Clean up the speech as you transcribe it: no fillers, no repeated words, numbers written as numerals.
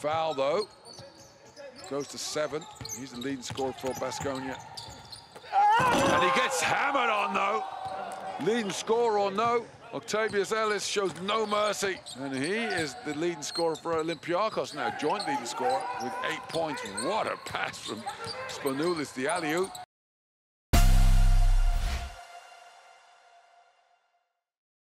foul, though. Goes to 7. He's the leading scorer for Baskonia. And he gets hammered on, though. Leading scorer or no, Octavius Ellis shows no mercy. And he is the leading scorer for Olympiacos now, joint leading scorer with 8 points. What a pass from Spanoulis, the alley-oop.